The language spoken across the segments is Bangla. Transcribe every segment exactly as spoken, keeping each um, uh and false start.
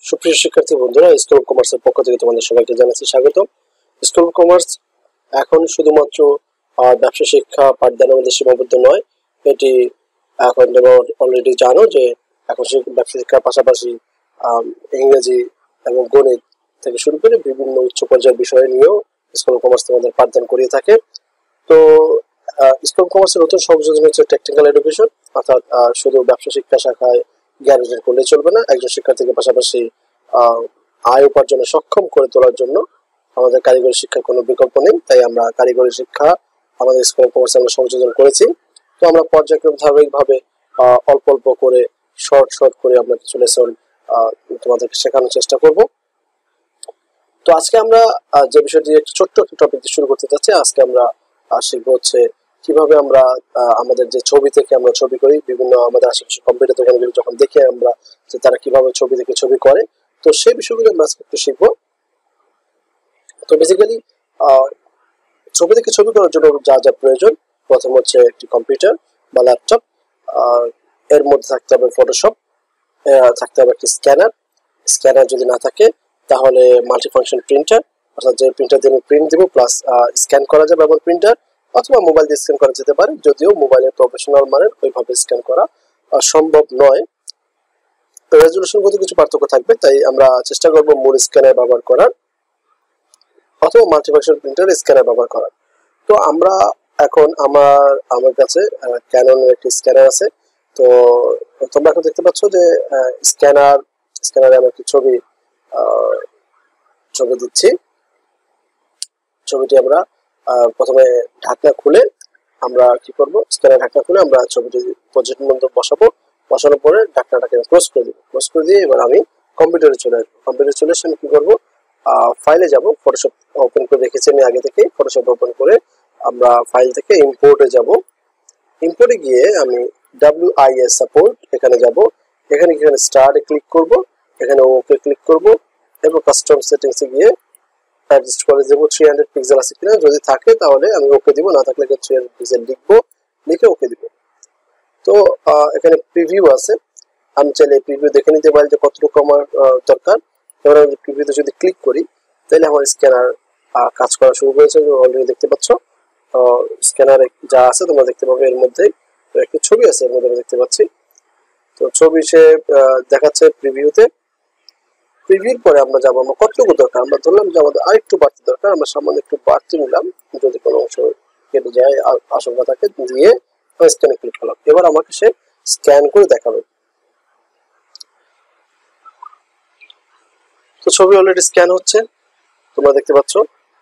সুপ্রিয় শিক্ষার্থী বন্ধুরা, স্কুল অফ কমার্সের পক্ষ থেকে তোমাদের সবাইকে জানাচ্ছি স্বাগত। স্কুল অফ কমার্স এখন শুধুমাত্র ব্যবসা শিক্ষা পাঠদানের মধ্যে সীমাবদ্ধ নয়। এটি এখন তোমরা অলরেডি জানো যে এখন ব্যবসা শিক্ষার পাশাপাশি ইংরেজি এবং গণিত থেকে শুরু করে বিভিন্ন উচ্চ পর্যায়ের বিষয় নিয়েও স্কুল অফ কমার্স তোমাদের পাঠদান করিয়ে থাকে। তো স্কুল অফ কমার্সের নতুন সংযোজন হচ্ছে টেকনিক্যাল এডুকেশন, অর্থাৎ শুধু ব্যবসা শিক্ষা শাখায় জ্ঞান অর্জন করলে চলবে না, একজন শিক্ষার্থীকে পাশাপাশি আয় উপার্জনে সক্ষম করে তোলার জন্য আমাদের কারিগরি শিক্ষার কোনো বিকল্প নেই। তাই আমরা কারিগরি শিক্ষা আমাদের স্কুল অফ কমার্সে আমরা সংযোজন করেছি। তো আমরা পর্যায়ক্রম ধারাবাহিকভাবে অল্প অল্প করে শর্ট শর্ট করে আমরা কিছু লেসন তোমাদেরকে শেখানোর চেষ্টা করব। তো আজকে আমরা যে বিষয়টি একটু ছোট্ট একটা টপিক দিয়ে শুরু করতে চাচ্ছি। আজকে আমরা শিখবো হচ্ছে কিভাবে আমরা আমাদের যে ছবি থেকে আমরা ছবি করি, বিভিন্ন আমাদের আশেপাশে কম্পিউটার দোকানগুলো যখন দেখি আমরা যে তারা কিভাবে ছবি থেকে ছবি করে, তো সেই বিষয়গুলো আমরা আজকে একটু শিখবো। তো বেসিক্যালি ছবি থেকে ছবি করার জন্য যা যা প্রয়োজন, প্রথম হচ্ছে একটি কম্পিউটার বা ল্যাপটপ, এর মধ্যে থাকতে হবে ফটোশপ, থাকতে হবে একটি স্ক্যানার। স্ক্যানার যদি না থাকে তাহলে মাল্টিফাংশন প্রিন্টার, অর্থাৎ যে প্রিন্টার দিয়ে প্রিন্ট দিব প্লাস স্ক্যান করা যাবে এমন প্রিন্টার, অথবা মোবাইল দিয়ে স্ক্যান করা যেতে পারে, যদিও মোবাইলের প্রফেশনাল মানের ওইভাবে স্ক্যান করা সম্ভব নয়। তো রেজুলেশন গত কিছু পার্থক্য থাকবে, তাই আমরা চেষ্টা করব মূল স্ক্যানার ব্যবহার করার অথবা মাল্টিফাংশন প্রিন্টার স্ক্যানার ব্যবহার করার। তো আমরা এখন আমার আমার কাছে ক্যাননের একটি স্ক্যানার আছে। তো তোমরা এখন দেখতে পাচ্ছ যে স্ক্যানার স্ক্যানারে আমি একটি ছবি ছবি দিচ্ছি। ছবিটি আমরা প্রথমে ঢাকনা খুলে আমরা কি করব, স্ক্যানার ঢাকনা খুলে আমরা ছবিটি প্রজেক্ট মধ্যে বসাবো। বসানোর পরে ঢাকনাটাকে ক্লোজ করে দিব। ক্লোজ করে দিয়ে এবার আমি কম্পিউটারে চলে আসবো। কম্পিউটারে চলে এসে আমি কি করবো, ফাইলে যাব। ফটোশপ ওপেন করে রেখেছি আমি আগে থেকে। ফটোশপ ওপেন করে আমরা ফাইল থেকে ইম্পোর্টে যাব। ইম্পোর্টে গিয়ে আমি ডাব্লিউ আই এস সাপোর্ট এখানে যাব। এখানে এখানে স্টার্টে ক্লিক করব, এখানে ওকে ক্লিক করব এবং কাস্টম সেটিংসে গিয়ে অ্যাডজাস্ট করে দেবো থ্রি হান্ড্রেড পিক্সেল আছে কিনা। যদি থাকে তাহলে আমি ওকে দিব, না থাকলে থ্রি হান্ড্রেড পিক্সেল লিখবো, লিখে ওকে দিব। তো এখানে প্রিভিউ আছে, আমি চাইলে প্রিভিউ দেখে নিতে পারি যে কতটুকু আমার দরকার। এবার আমি প্রিভিউতে যদি ক্লিক করি তাহলে আমার স্ক্যানার কাজ করা শুরু করেছে। অলরেডি দেখতে পাচ্ছ স্ক্যানারে যা আছে তোমরা দেখতে পাবে। এর মধ্যে একটি ছবি আছে, এর মধ্যে আমি দেখতে পাচ্ছি। তো ছবি সে দেখাচ্ছে প্রিভিউতে। প্রিভিউর পরে আমরা যাবো আমরা কতটুকু দরকার, আমরা ধরলাম যে আমাদের আরেকটু বাড়তি দরকার, আমরা সামান্য একটু বাড়তি নিলাম, যদি কোনো অংশ কেটে যায় আশঙ্কা থাকে, দিয়ে স্ক্যানে ক্লিক করলাম। এবার আমাকে সে স্ক্যান করে দেখাবে। তো ছবি অলরেডি স্ক্যান হচ্ছে, তোমরা দেখতে পাচ্ছ।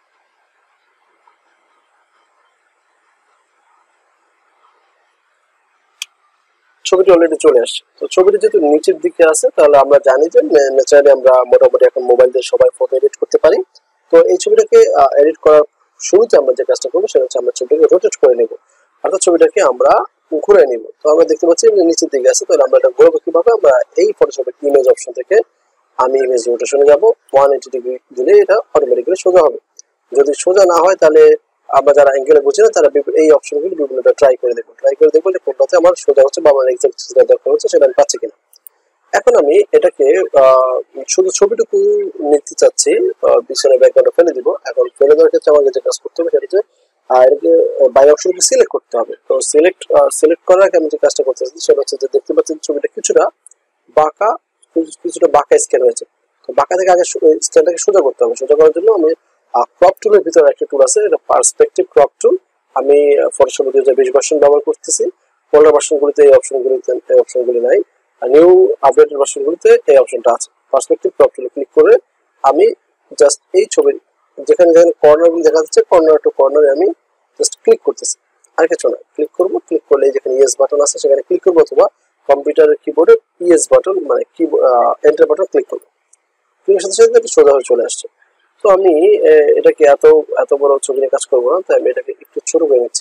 ছবিটি অলরেডি চলে আসছে। তো ছবিটি যেহেতু নিচের দিকে আছে, তাহলে আমরা জানি যে ন্যাচারালি আমরা মোটামুটি এখন মোবাইল দিয়ে সবাই ফটো এডিট করতে পারি। তো এই ছবিটাকে এডিট করার শুরুতে আমরা যে কাজটা করবো সেটা হচ্ছে আমরা ছবিটাকে রোটেট করে নেব, অর্থাৎ ছবিটাকে আমরা ঘুরে নিব। তো আমরা দেখতে পাচ্ছি নিচের দিকে আছে, তাহলে আমরা এটা ঘুরবো কিভাবে, আমরা এই ফটোশপের ইমেজ অপশন থেকে আমি ইমেজ রোটেশনে যাব, ওয়ান এইটি ডিগ্রি দিলে এটা অটোমেটিক্যালি সোজা হবে। যদি সোজা না হয় তাহলে আমরা যারা অ্যাঙ্গেলে বুঝি না তারা এই অপশনগুলো বিভিন্নটা ট্রাই করে দেখবো ট্রাই করে দেখবো যে কোনটাতে আমার সোজা হচ্ছে বা আমার এক্সাক্ট যেটা দরকার হচ্ছে সেটা আমি পাচ্ছি কিনা। এখন আমি এটাকে শুধু ছবিটুকু নিতে চাচ্ছি, পিছনে ব্যাকগ্রাউন্ডে ফেলে দিব। এখন ফেলে দেওয়ার ক্ষেত্রে আমাকে যে কাজ করতে হবে সেটা হচ্ছে এটাকে বাই অপশনকে সিলেক্ট করতে হবে। তো সিলেক্ট সিলেক্ট করার আগে আমি যে কাজটা করতে চাচ্ছি সেটা হচ্ছে যে দেখতে পাচ্ছেন ছবিটা কিছুটা বাঁকা, কিছুটা বাঁকা স্ক্যান হয়েছে। তো বাঁকা থেকে আগে স্ক্যানটাকে সোজা করতে হবে। সোজা করার জন্য আমি ক্রপ টুলের ভিতরে একটা টুল আছে, এটা পার্সপেক্টিভ ক্রপ টুল। আমি ফটোশপ দুই হাজার বিশ ভার্সন ব্যবহার করতেছি। পনেরো ভার্সনগুলিতে এই অপশনগুলিতে এই অপশনগুলি নাই, আর নিউ আপডেটেড ভার্সনগুলিতে এই অপশনটা আছে। পার্সপেক্টিভ ক্রপ টুলে ক্লিক করে আমি জাস্ট এই ছবির যেখানে যেখানে কর্নারগুলি দেখা যাচ্ছে কর্নার টু কর্নারে আমি জাস্ট ক্লিক করতেছি, আর কিছু না। ক্লিক করবো, ক্লিক করলে যেখানে ইয়েস বাটন আছে সেখানে ক্লিক করবো, অথবা কম্পিউটারের কিবোর্ডে ইয়েস বাটন মানে কি এন্টার বাটন ক্লিক করবো। ক্লিকের সাথে সাথে এটা সোজা হয়ে চলে আসছে। তো আমি এটাকে এত এত বড় ছবি নিয়ে কাজ করবো না, তাই আমি এটাকে একটু ছোট করে নিচ্ছি।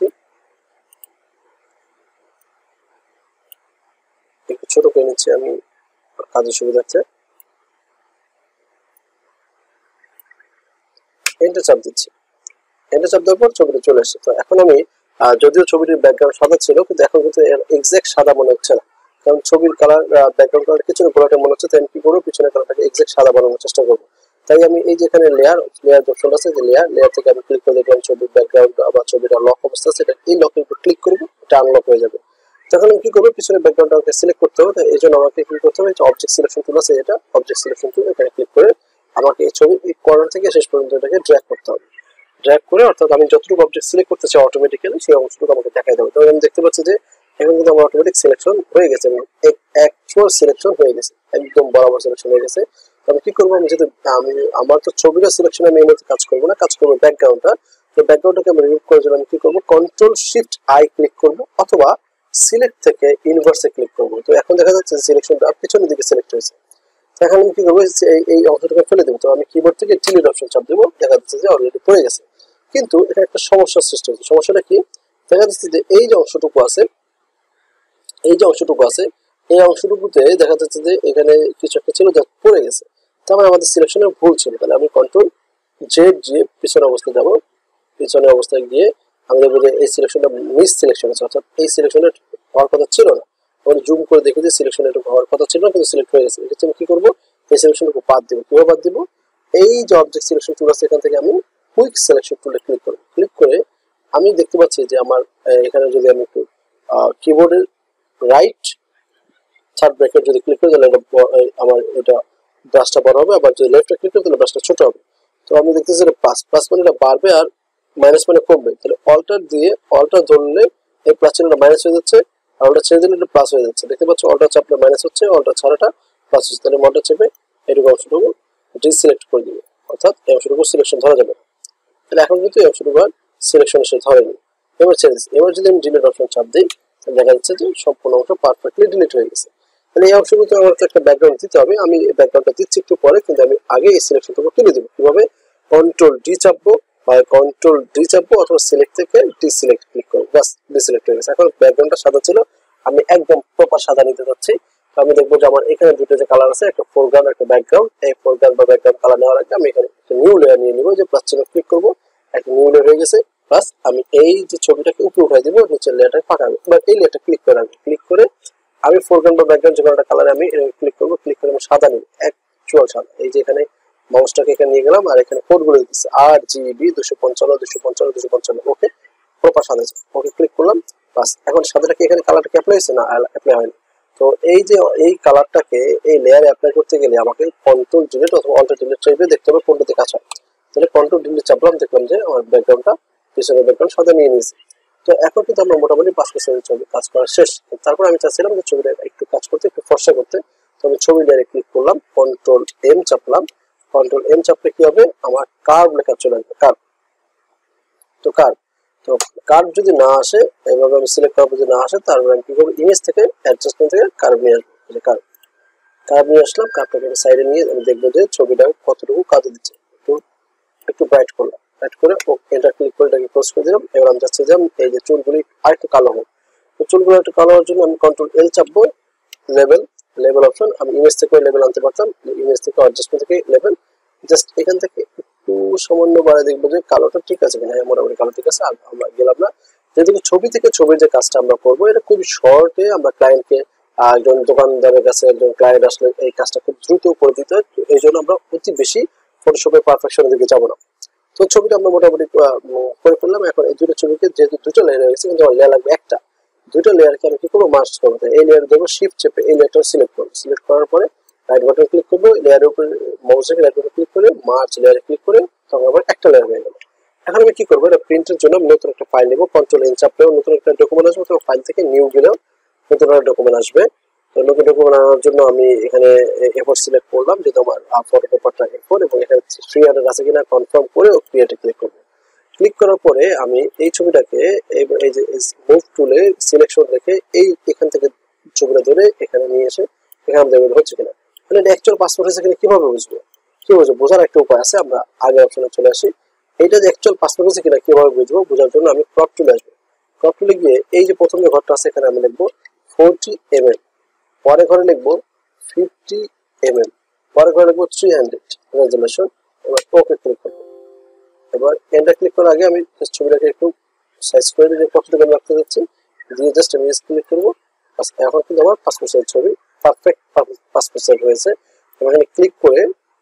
একটু ছোট করে নিচ্ছি আমি কাজের সুবিধার্থে। এন্টার চাপ দিচ্ছি। এন্টার চাপ দেওয়ার পর ছবিটা চলে আসছে। তো এখন আমি যদিও ছবিটির ব্যাকগ্রাউন্ড সাদা ছিল, কিন্তু এখন কিন্তু এক্সাক্ট সাদা মনে হচ্ছে না, কারণ ছবির কালার ব্যাকগ্রাউন্ড কালার পিছনে গোলাটা মনে হচ্ছে, তাই আমি কি করবো পিছনের কালারটাকে এক্সাক্ট সাদা বানানোর চেষ্টা করবো। তাই আমি এই যে এখানে লেয়ার লেয়ার অপশন আছে, যে লেয়ার লেয়ার থেকে আমি ক্লিক করে দেখলাম ছবির ব্যাকগ্রাউন্ড আবার ছবিটা লক অবস্থা আছে, এটা এই লকের উপর ক্লিক করবো, এটা আনলক হয়ে যাবে। তখন আমি কি করবো পিছনের ব্যাকগ্রাউন্ডটাকে সিলেক্ট করতে হবে, এই জন্য আমাকে কি করতে হবে, অবজেক্ট সিলেকশন টুল আছে, এটা অবজেক্ট সিলেকশন টুল, এখানে ক্লিক করে আমাকে এই ছবির এই কর্নার থেকে শেষ পর্যন্ত এটাকে ড্র্যাগ করতে হবে। ড্র্যাগ করে অর্থাৎ আমি যতটুকু অবজেক্ট সিলেক্ট করতে চাই অটোমেটিক্যালি সেই অংশটুকু আমাকে দেখাই দেবে। তবে আমি দেখতে পাচ্ছি যে এখন কিন্তু আমার অটোমেটিক সিলেকশন হয়ে গেছে এবং অ্যাকচুয়াল সিলেকশন হয়ে গেছে, একদম বরাবর সিলেকশন হয়ে গেছে। আমি কি করবো, আমি যেহেতু আমি আমার তো ছবিটা সিলেকশন আমি এই মধ্যে কাজ করবো না, কাজ করবো ব্যাকগ্রাউন্ডটা। তো ব্যাকগ্রাউন্ডটাকে আমি রিমুভ করার জন্য আমি কি করবো, কন্ট্রোল শিফট আই ক্লিক করবো অথবা সিলেক্ট থেকে ইনভার্সে ক্লিক করবো। তো এখন দেখা যাচ্ছে সিলেকশনটা পিছনের দিকে সিলেক্ট হয়েছে। এখন আমি কি করবো, এই অংশটাকে ফেলে দেবো। তো আমি কিবোর্ড থেকে ডিলিট অপশন চাপ দেবো, দেখা যাচ্ছে যে অলরেডি পড়ে গেছে। কিন্তু এখানে একটা সমস্যার সৃষ্টি হয়েছে। সমস্যাটা কি, দেখা যাচ্ছে যে এই যে অংশটুকু আছে এই যে অংশটুকু আছে এই অংশটুকুতে দেখা যাচ্ছে যে এখানে কিছু একটা ছিল যা পড়ে গেছে। তার মানে আমাদের সিলেকশনের ভুল ছিল। তাহলে আমি কন্ট্রোল জেড দিয়ে পিছনের অবস্থায় যাবো, পিছনের অবস্থায় গিয়ে আমি দেখবো যে এই সিলেকশনটা মিস সিলেকশন আছে, অর্থাৎ এই সিলেকশনের হওয়ার কথা ছিল না। আমি জুম করে দেখি যে সিলেকশন একটু হওয়ার কথা ছিল না, কিন্তু সিলেক্ট হয়ে গেছে। এক্ষেত্রে আমি কি করবো, এই সিলেকশনটুকু বাদ দিব। কিভাবে বাদ দিব, এই যে অবজেক্ট সিলেকশন টুল আছে এখান থেকে আমি কুইক সিলেকশন টুলে ক্লিক করবো। ক্লিক করে আমি দেখতে পাচ্ছি যে আমার এখানে যদি আমি একটু কিবোর্ডের রাইট থার্ড ব্র্যাকেট যদি ক্লিক করি তাহলে আমার এটা ব্রাশটা বড় হবে, আবার যদি লেফটে ক্লিক করি তাহলে ব্রাশটা ছোট হবে। তো আমি দেখতেছি এটা প্লাস প্লাস মানে এটা বাড়বে আর মাইনাস মানে কমবে। তাহলে অল্টার দিয়ে অল্টার ধরলে এই প্লাস চিহ্নটা মাইনাস হয়ে যাচ্ছে, আর অল্টার ছেড়ে দিলে এটা প্লাস হয়ে যাচ্ছে। দেখতে পাচ্ছ অল্টার চাপলে মাইনাস হচ্ছে, অল্টার ছাড়াটা প্লাস হচ্ছে। তাহলে অল্টার চেপে এটুকু অংশটুকু ডিসিলেক্ট করে দিবে, অর্থাৎ এই অংশটুকু সিলেকশন ধরা যাবে। তাহলে এখন কিন্তু এই অংশটুকু আর সিলেকশন এসে ধরেনি। এবার ছেড়ে দিচ্ছি। এবার যদি আমি ডিলিট অপশন চাপ দিই দেখা যাচ্ছে যে সম্পূর্ণ অংশ পারফেক্টলি ডিলিট হয়ে গেছে। তাহলে এই অংশগুলোতে আমার একটা ব্যাকগ্রাউন্ড দিতে হবে, আমি এই ব্যাকগ্রাউন্ডটা দিচ্ছি একটু পরে, কিন্তু আমি আগে এই সিলেকশনটুকু তুলে দেবো। কিভাবে, কন্ট্রোল ডি চাপবো বা কন্ট্রোল ডি চাপবো অথবা সিলেক্ট থেকে ডিসিলেক্ট ক্লিক করবো, বাস ডিসিলেক্ট হয়ে গেছে। এখন ব্যাকগ্রাউন্ডটা সাদা ছিল, আমি একদম প্রপার সাদা নিতে যাচ্ছি। তো আমি দেখবো যে আমার এখানে দুটো যে কালার আছে, একটা ফোরগ্রাউন্ড একটা ব্যাকগ্রাউন্ড। এই ফোরগ্রাউন্ড বা ব্যাকগ্রাউন্ড কালার নেওয়ার আগে আমি এখানে একটা নিউ লেয়ার নিয়ে নিবো, যে প্লাস চিহ্ন ক্লিক করবো, একটা নিউ লেয়ার হয়ে গেছে। প্লাস আমি এই যে ছবিটাকে উপরে উঠাই দিব, নিচের লেয়ারটা ফাঁকাবো। এবার এই লেয়ারটা ক্লিক করে রাখবো। ক্লিক করে আমি ফোরগ্রাউন্ড বা ব্যাকগ্রাউন্ড যে কোনো একটা কালারে আমি ক্লিক করবো। ক্লিক করে আমি সাদা নিব, অ্যাকচুয়াল সাদা। এই যে এখানে মাউসটাকে এখানে নিয়ে গেলাম আর এখানে কোডগুলো দিচ্ছি আর জিবি দুশো পঞ্চান্ন দুশো পঞ্চান্ন দুশো পঞ্চান্ন ওকে প্রপার সাদা। ওকে ক্লিক করলাম, বাস। এখন সাদাটাকে এখানে কালারটাকে অ্যাপ্লাই হয়েছে না, অ্যাপ্লাই হয়নি। তো এই যে এই কালারটাকে এই লেয়ারে অ্যাপ্লাই করতে গেলে আমাকে কন্ট্রোল ডিলিট অথবা অল্টার ডিলিট চাইবে, দেখতে হবে কোনটাতে কাজ হয়। তাহলে কন্ট্রোল ডিলিট চাপলাম, দেখলাম যে আমার ব্যাকগ্রাউন্ডটা পিছনের ব্যাকগ্রাউন্ড সাদা নিয়ে নিয়েছে। তো এখন কিন্তু আমরা মোটামুটি পাঁচ পার্সেন্ট ছবি কাজ করা শেষ। তারপর আমি চাচ্ছিলাম যে ছবিটা একটু কাজ করতে, একটু ফর্সা করতে। তো আমি ছবি লেয়ারে ক্লিক করলাম, কন্ট্রোল এম চাপলাম। কন্ট্রোল এম চাপলে কি হবে, আমার কার্ভ লেখা চলে আসবে, কার্ভ। তো কার্ভ তো কার্ভ যদি না আসে, এইভাবে আমি সিলেক্ট করবো, যদি না আসে তারপরে আমি কি করবো, ইমেজ থেকে অ্যাডজাস্টমেন্ট থেকে কার্ভ নিয়ে আসবো। কার্ভ কার্ভ নিয়ে আসলাম, কার্ভটাকে সাইডে নিয়ে আমি দেখবো যে ছবিটা কতটুকু কাজে দিচ্ছে। একটু একটু ব্রাইট করলাম, ব্রাইট করে এন্টার ক্লিক করে এটাকে ক্লোজ করে দিলাম। এবার আমি চাচ্ছি যে এই যে চুলগুলি আর একটু কালো হোক। তো চুলগুলো একটু কালো হওয়ার জন্য আমি কন্ট্রোল এল চাপবো, লেভেল লেভেল অপশন। আমি ইমেজ থেকে লেভেল আনতে পারতাম, ইমেজ থেকে অ্যাডজাস্টমেন্ট থেকে লেভেল, জাস্ট এখান থেকে একটু সামান্য বাড়ায় দেখবো যে কালোটা ঠিক আছে কিনা। মোটামুটি কালো ঠিক আছে, আর আমরা গেলাম না। যেহেতু ছবি থেকে ছবির যে কাজটা আমরা করবো, এটা খুব শর্টে আমরা ক্লায়েন্টকে, একজন দোকানদারের কাছে একজন ক্লায়েন্ট আসলে এই কাজটা খুব দ্রুত করে দিতে হয়। এই জন্য আমরা অতি বেশি ফটোশপের পারফেকশনের দিকে যাবো না। তো ছবিটা আমরা মোটামুটি করে ফেললাম। এখন এই দুটো ছবিকে যেহেতু দুটো লেয়ার হয়ে গেছে, কিন্তু আমার লেয়ার লাগবে একটা। দুটো লেয়ারকে আমি কি করবো, মার্জ করবো। এই লেয়ার দেবো শিফট চেপে এই লেয়ারটা সিলেক্ট করবো। সিলেক্ট করার পরে রাইট বাটন ক্লিক করবো, লেয়ারের উপরে মাউস রেখে রাইট বাটন ক্লিক করে মার্জ লেয়ারে ক্লিক করে তখন আবার একটা লেয়ার হয়ে গেল। এখন আমি কি করবো, এটা প্রিন্টের জন্য আমি নতুন একটা ফাইল নেবো। কন্ট্রোল এন চাপলেও নতুন একটা ডকুমেন্ট আসবে, অথবা ফাইল থেকে নিউ গেলেও নতুন একটা ডকুমেন্ট আসবে। তো নতুন ডকুমেন্ট আনার জন্য আমি এখানে এ ফোর সিলেক্ট করলাম, যেহেতু আমার ফটো পেপারটা এ ফোর, এবং এখানে থ্রি হান্ড্রেড আছে কিনা কনফার্ম করে ক্রিয়েটে ক্লিক করবো। ক্লিক করার পরে আমি এই ছবিটাকে এই যে মুভ টুলে সিলেকশন রেখে এই এখান থেকে ছবিটা ধরে এখানে নিয়ে এসে এখানে দেখবেন হচ্ছে কিনা। মানে এটা অ্যাকচুয়াল পাসপোর্ট হয়েছে কিনা কিভাবে বুঝবো, কি বুঝবো, বোঝার একটা উপায় আছে। আমরা আগে অপশনে চলে আসি। এইটা যে অ্যাকচুয়াল পাসপোর্ট হয়েছে কিনা কিভাবে বুঝবো, বোঝার জন্য আমি ক্রপ টুলে আসবো। ক্রপ টুলে গিয়ে এই যে প্রথম যে ঘরটা আছে এখানে আমি লিখবো ফোরটি এম এম, পরে ঘরে লিখবো ফিফটি এম এম, পরে ঘরে লিখবো থ্রি হান্ড্রেড রেজুলেশন। এবার ওকে ক্লিক করবো। এবার এন্টার ক্লিক করার আগে আমি ছবিটাকে একটু সাইজ করে দিয়ে কতটুকু আমি রাখতে যাচ্ছি দিয়ে জাস্ট আমি ক্লিক করবো। বাস এখন কিন্তু আমার পাসপোর্ট সাইজ ছবি পারফেক্ট পাসপোর্ট সাইজ হয়েছে। এখানে ক্লিক করে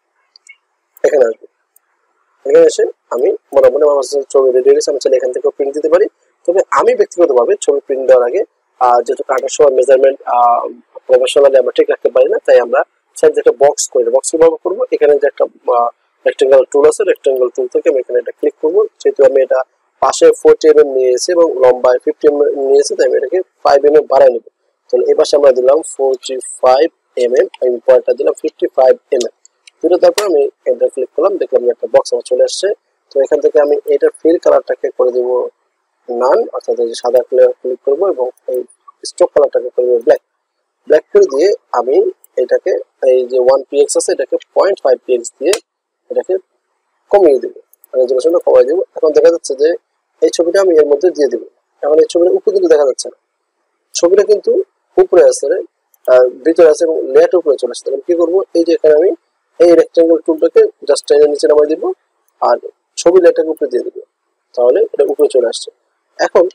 এখানে আসবো, এখানে এসে আমি মোটামুটি আমার ছবি রেডি হয়ে গেছে। আমি চাইলে এখান থেকে প্রিন্ট দিতে পারি। তবে আমি ব্যক্তিগতভাবে ছবি প্রিন্ট দেওয়ার আগে যেহেতু কাটার সময় মেজারমেন্ট প্রফেশনালি আমরা ঠিক রাখতে পারি না, তাই আমরা সাইড একটা বক্স করে বক্স ব্যবহার করবো। এখানে যে একটা রেক্টেঙ্গেল টুল আছে, রেক্টেঙ্গেল টুল থেকে আমি এখানে এটা ক্লিক করবো। যেহেতু আমি এটা পাশে ফোরটি এম এম নিয়েছি এবং লম্বায় ফিফটি এম এম নিয়েছি, তাই আমি এটাকে ফাইভ এম এম বাড়াই নেবো। তাহলে এই পাশে আমরা দিলাম ফোরটি ফাইভ এম এম, আমি পরেরটা দিলাম ফিফটি ফাইভ এম এম। দুটো তারপর আমি এটা ক্লিক করলাম, দেখলাম একটা বক্স আমার চলে আসছে। তো এখান থেকে আমি এটার ফিল কালারটাকে করে দিব নান, অর্থাৎ এই যে সাদা কালার ক্লিক করবো এবং এই স্ট্রোক কালারটাকে করে দেবো ব্ল্যাক। ব্ল্যাক করে দিয়ে আমি এটাকে এই যে ওয়ান পিএক্স আছে এটাকে পয়েন্ট ফাইভ পিএক্স দিয়ে এটাকে কমিয়ে দেবো, রেজোলিউশনটা কমিয়ে দেবো। এখন দেখা যাচ্ছে যে এই ছবিটা আমি এর মধ্যে দিয়ে দেবো। এখন এই ছবিটা উপরে কিন্তু দেখা যাচ্ছে না, ছবিটা কিন্তু উপরে আছে, ভিতরে আছে এবং লেয়ারটা উপরে চলে আসছে। কি করবো, এই যে এখানে আমি এই রেক্টেঙ্গেল টুলটাকে জাস্ট টেনে নিচে নামাই দিব আর ছবি লেয়ারটাকে উপরে দিয়ে দিব, তাহলে এটা উপরে চলে আসছে। এখন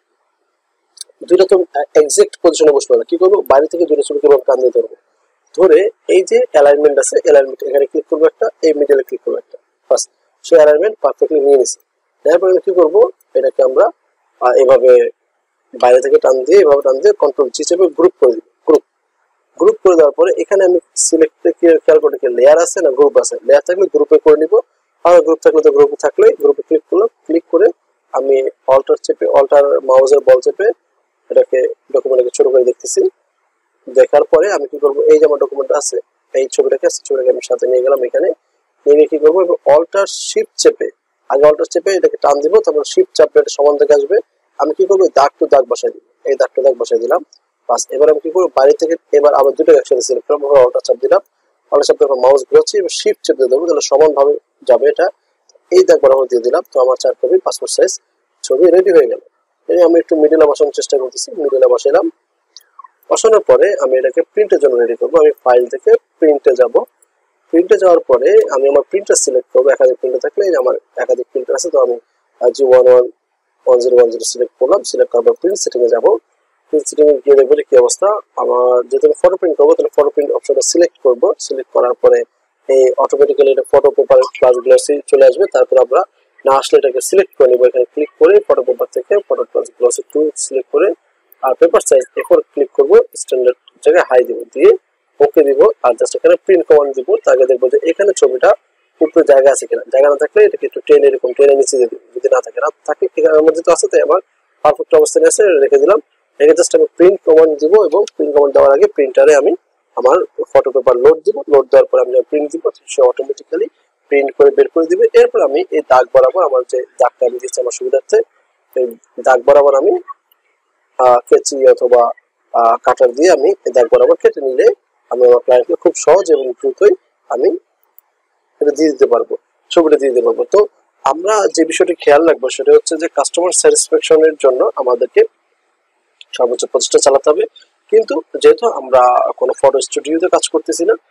দুইটা তো এক্সাক্ট পজিশনে বসবে না, কি করবো, বাইরে থেকে দুটো ছবি কিভাবে টান দিয়ে ধরবো, ধরে এই যে অ্যালাইনমেন্ট আছে অ্যালাইনমেন্ট এখানে ক্লিক করবো একটা, এই মিডলে ক্লিক করবো একটা, বাস সেই অ্যালাইনমেন্ট পারফেক্টলি নিয়ে নিছি। তারপর আমি কি করবো, এটাকে আমরা এভাবে বাইরে থেকে টান দিয়ে এভাবে টান দিয়ে কন্ট্রোল জি চেপে গ্রুপ করে দিব। গ্রুপ গ্রুপ করে দেওয়ার পরে এখানে আমি সিলেক্ট খেয়াল করে লেয়ার আছে না গ্রুপ আছে, লেয়ার থাকলে গ্রুপে করে নিব, আর গ্রুপ থাকলে তো গ্রুপে থাকলে গ্রুপে ক্লিক করলাম। ক্লিক করে আমি অল্টার চেপে অল্টার মাউসের বল চেপে এটাকে ডকুমেন্টকে ছোট করে দেখতেছি। দেখার পরে আমি কি করবো, এই যে আমার ডকুমেন্ট আছে এই ছবিটাকে ছবিটাকে আমি সাথে নিয়ে গেলাম, এখানে নিয়ে কি করবো, অল্টার শিফট চেপে আগে অল্টার চেপে এটাকে টান দিব, তারপর শিফট চাপলে এটা সমান দিকে আসবে। আমি কি করবো, দাগ টু দাগ বসাই দিব, এই দাগ টু দাগ বসাই দিলাম। বাস এবার আমি কি করবো, বাইরে থেকে এবার আবার দুটো একসাথে সিলেক্ট করলাম, অল্টার চাপ দিলাম, অল্টার চাপ দিয়ে মাউস ঘুরাচ্ছি এবার শিফট চেপে দেবো, তাহলে সমান ভাবে যাবে এটা। এই দাগ বরাবর দিয়ে দিলাম। তো আমার চার কপি পাসপোর্ট সাইজ ছবি রেডি হয়ে গেল। এই আমি একটু মিডিলে বসানোর চেষ্টা করতেছি, মিডিলে বসাইলাম। বসানোর পরে আমি এটাকে প্রিন্টের জন্য রেডি করবো। আমি ফাইল থেকে প্রিন্টে যাব, প্রিন্টে যাওয়ার পরে আমি আমার প্রিন্টার সিলেক্ট করবো। একাধিক প্রিন্টার থাকলে আমার একাধিক প্রিন্টার আছে, তো আমি G one one one zero one zero select করলাম। সিলেক্ট করার পর প্রিন্ট সেটিং এ যাবো। প্রিন্ট সেটিং এ গিয়ে দেখবো কি অবস্থা। আমার যেহেতু আমি ফটো প্রিন্ট করবো, তাহলে ফটো প্রিন্ট অপশনটা সিলেক্ট করবো। সিলেক্ট করার পরে এই অটোমেটিক্যালি এটা ফটো পেপার প্লাস গ্লসি চলে আসবে। তারপর আমরা না আসলে এটাকে সিলেক্ট করে নিবো, এখানে ক্লিক করে ফটো পেপার থেকে photo plus glossy two select করে আর পেপার সাইজ এরপর ক্লিক করবো, স্ট্যান্ডার্ড জায়গায় হাই দিব, দিয়ে ওকে দিব আর জাস্ট এখানে প্রিন্ট কমান্ড দিব। তাকে দেখবো যে এখানে ছবিটা উপরে জায়গা আছে কিনা, জায়গা না থাকলে এটাকে একটু টেনে এরকম টেনে নিচে দিয়ে দিব, যদি না থাকে না থাকে এখানের মধ্যে তো আছে, তাই আমার পারফেক্ট অবস্থানে আছে রেখে দিলাম। রেখে জাস্ট আমি প্রিন্ট কমান্ড দিব এবং প্রিন্ট কমান্ড দেওয়ার আগে প্রিন্টারে আমি আমার ফটো পেপার লোড দিব। লোড দেওয়ার পর আমি প্রিন্ট দিব, সে অটোমেটিক্যালি প্রিন্ট করে বের করে দিবে। এরপর আমি এই দাগ বরাবর আমার যে দাগটা আমি দিচ্ছি আমার সুবিধার্থে, এই দাগ বরাবর আমি কেচি অথবা কাটার দিয়ে আমি এই দাগ বরাবর কেটে নিলে আমি আমার ক্লায়েন্টকে খুব সহজ এবং দ্রুতই আমি এটা দিয়ে দিতে পারবো, ছবিটা দিয়ে দিতে পারবো। তো আমরা যে বিষয়টি খেয়াল রাখবো সেটা হচ্ছে যে কাস্টমার স্যাটিসফ্যাকশনের জন্য আমাদেরকে সর্বোচ্চ প্রচেষ্টা চালাতে হবে। কিন্তু যেহেতু আমরা কোনো ফটো স্টুডিওতে কাজ করতেছি না,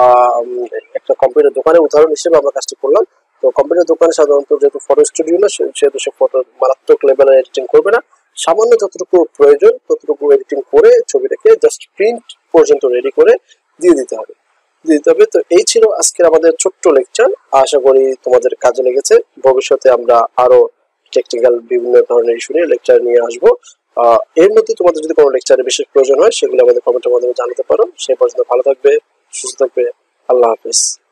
একটা কম্পিউটার দোকানের উদাহরণ হিসেবে আমরা কাজটি করলাম। তো কম্পিউটার দোকানে সাধারণত যেহেতু ফটো স্টুডিও না, সেহেতু সে ফটো মারাত্মক লেভেলের এডিটিং করবে না, সামান্য যতটুকু প্রয়োজন ততটুকু এডিটিং করে ছবিটাকে জাস্ট প্রিন্ট পর্যন্ত রেডি করে দিয়ে দিতে হবে দিয়ে দিতে হবে তো এই ছিল আজকের আমাদের ছোট্ট লেকচার। আশা করি তোমাদের কাজে লেগেছে। ভবিষ্যতে আমরা আরো টেকনিক্যাল বিভিন্ন ধরনের ইস্যু নিয়ে লেকচার নিয়ে আসবো। আহ এর মধ্যে তোমাদের যদি কোনো লেকচারের বিশেষ প্রয়োজন হয় সেগুলো আমাদের কমেন্টের মাধ্যমে জানাতে পারো। সেই পর্যন্ত ভালো থাকবে, সুস্থ থাকবে। আল্লাহ হাফেজ।